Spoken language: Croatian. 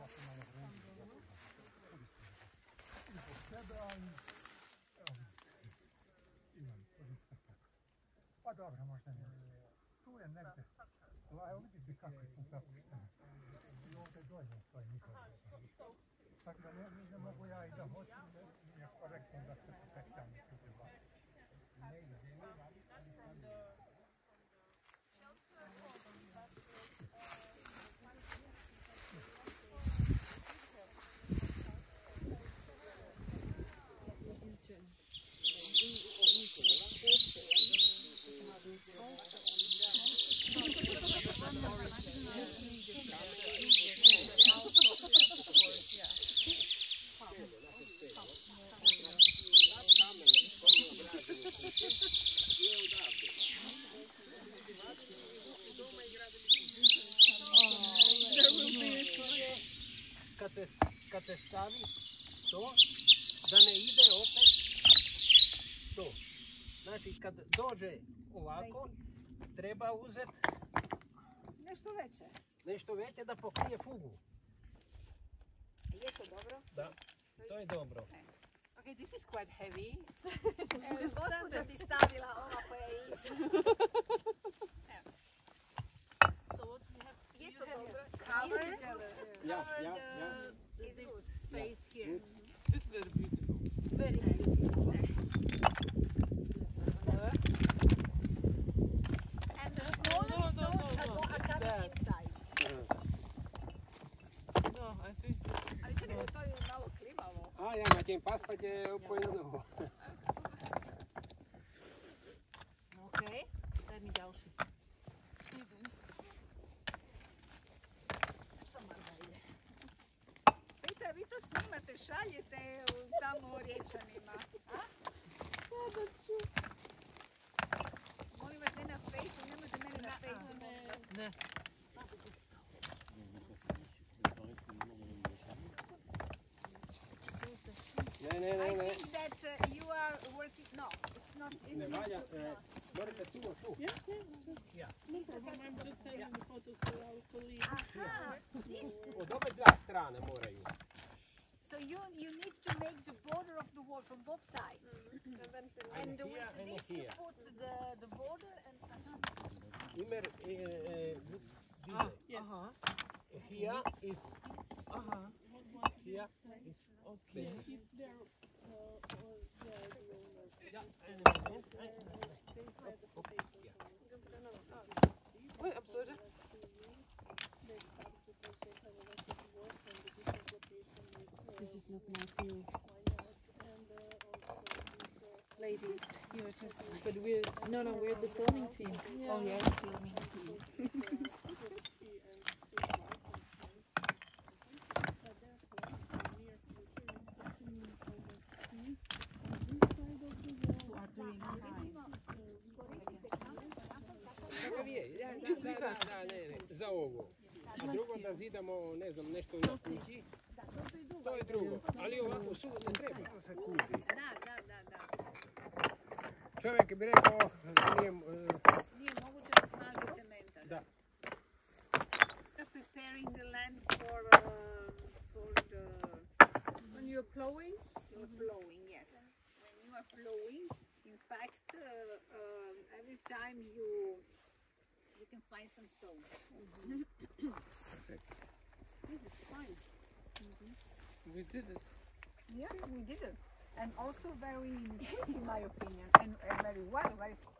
Pa dobro, možda ne. Tu je negdje. Evo vidite kako je tu zapušteno. I ovdje dođe stoji njihovo. Tako da ne mogu ja i da hoću, nije korektno da se potekam i tuđe vlak. Kad se stavi to, da ne ide opet to. Znači kad dođe ovako, treba uzeti nešto veće da pokrije fugu. Je to dobro? Da, to je dobro. Okay, this is quite heavy. Gospođa bi stavila ova koja je iza. So what we have to Je to dobro? cover this space here. This is very beautiful. Very beautiful. And the smallest stones are coming inside. No, I think Ali čekaj, to je malo klimavo. A ja na tem paspat je pojeno. okay. Daj mi další. Vidite, vi to snimate, šaljete tamo Riječanima. Molim vas, ne na Fejsu, nemojte meni na Fejsu. Ne. Ne. I think that you are working, no, it's not. Ne valja, morate tu. I'm just sending the photos to our colleague. Aha, this. Od ove dva strane moraju. So you need to make the border of the wall from both sides. And with this you put the border and... Imer, Yes. here is, here is, Okay. Oj, absurde. This is not my field. Ladies, you are just. But we're the filming team. Yeah. Oh yeah, filming team. za ovo. A drugo da zidamo, ne znam, nešto na kući, to je drugo. Ali ovako su ne treba. Da. Čovjek bi rekao, Nije moguće da snage cementa. da. Preparing the land for the... When you're plowing? You're plowing, yes. When you are plowing, in fact, every time you can find some stones. Perfect. This is fine. We did it. Yeah, we did it. And also very, in my opinion, and very well, very